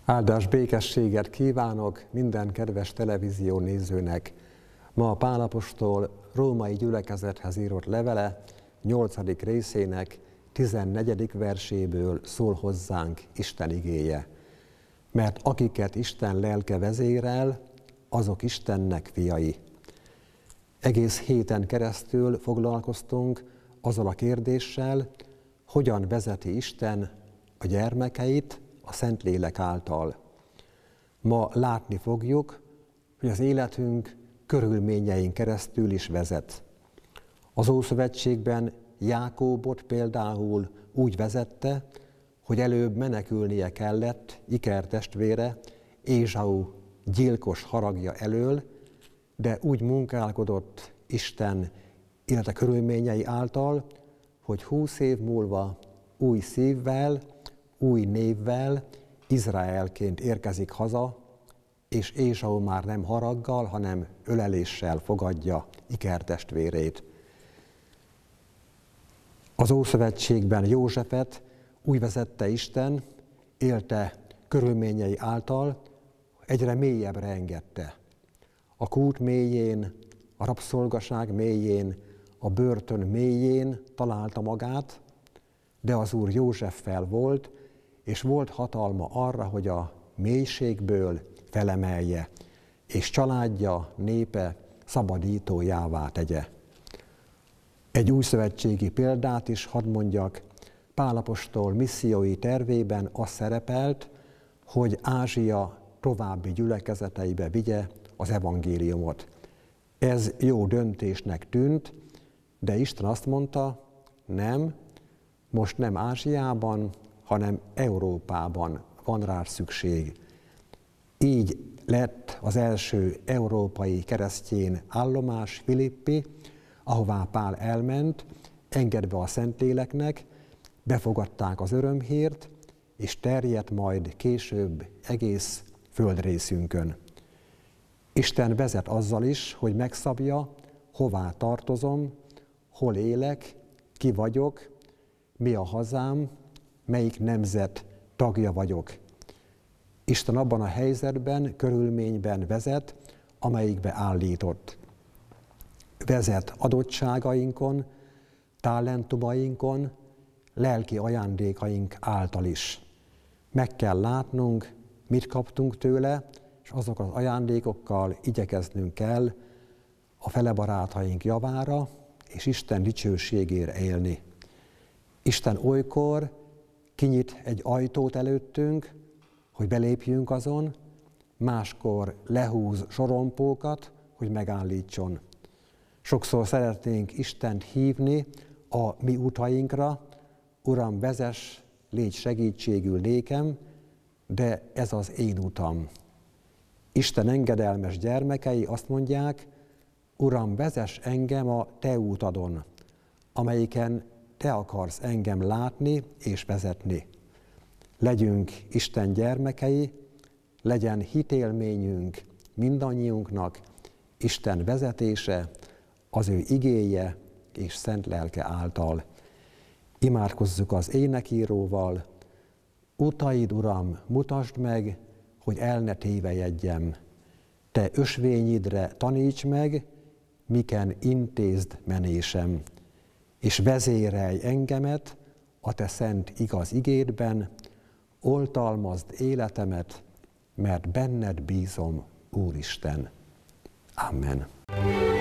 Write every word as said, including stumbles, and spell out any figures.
Áldás békességet kívánok minden kedves televízió nézőnek! Ma a Pál apostol római gyülekezethez írott levele nyolcadik részének tizennegyedik verséből szól hozzánk Isten igéje. Mert akiket Isten lelke vezérel, azok Istennek fiai. Egész héten keresztül foglalkoztunk azzal a kérdéssel, hogyan vezeti Isten a gyermekeit a Szentlélek által. Ma látni fogjuk, hogy az életünk körülményein keresztül is vezet. Az Ószövetségben Jákóbot például úgy vezette, hogy előbb menekülnie kellett Iker testvére, Ézsau gyilkos haragja elől, de úgy munkálkodott Isten élete körülményei által, hogy húsz év múlva új szívvel, új névvel, Izraelként érkezik haza, és Ézsau már nem haraggal, hanem öleléssel fogadja Iker testvérét. Az Ószövetségben Józsefet úgy vezette Isten, élte körülményei által, egyre mélyebbre engedte. A kút mélyén, a rabszolgaság mélyén, a börtön mélyén találta magát, de az Úr Józseffel volt, és volt hatalma arra, hogy a mélységből felemelje, és családja, népe szabadítójává tegye. Egy újszövetségi példát is hadd mondjak, Pál apostol missziói tervében az szerepelt, hogy Ázsia további gyülekezeteibe vigye az evangéliumot. Ez jó döntésnek tűnt, de Isten azt mondta, nem, most nem Ázsiában, hanem Európában van rá szükség. Így lett az első európai keresztény állomás Filippi, ahová Pál elment, engedve a Szentléleknek, befogadták az örömhírt, és terjedt majd később egész földrészünkön. Isten vezet azzal is, hogy megszabja, hová tartozom, hol élek, ki vagyok, mi a hazám, melyik nemzet tagja vagyok. Isten abban a helyzetben, körülményben vezet, amelyikbe állított. Vezet adottságainkon, talentumainkon, lelki ajándékaink által is. Meg kell látnunk, mit kaptunk tőle, és azok az ajándékokkal igyekeznünk kell a felebarátaink javára, és Isten dicsőségére élni. Isten olykor kinyit egy ajtót előttünk, hogy belépjünk azon, máskor lehúz sorompókat, hogy megállítson. Sokszor szeretnénk Istent hívni a mi utainkra, Uram, vezess, légy segítségül nékem, de ez az én utam. Isten engedelmes gyermekei azt mondják, Uram, vezess engem a te útadon, amelyiken te akarsz engem látni és vezetni. Legyünk Isten gyermekei, legyen hitélményünk mindannyiunknak, Isten vezetése, az ő igéje és szent lelke által. Imádkozzuk az énekíróval, utaid, Uram, mutasd meg, hogy el ne tévejedjem. Te ösvényidre taníts meg, miken intézd menésem, és vezérelj engemet a te szent igaz igédben, oltalmazd életemet, mert benned bízom, Úristen. Amen.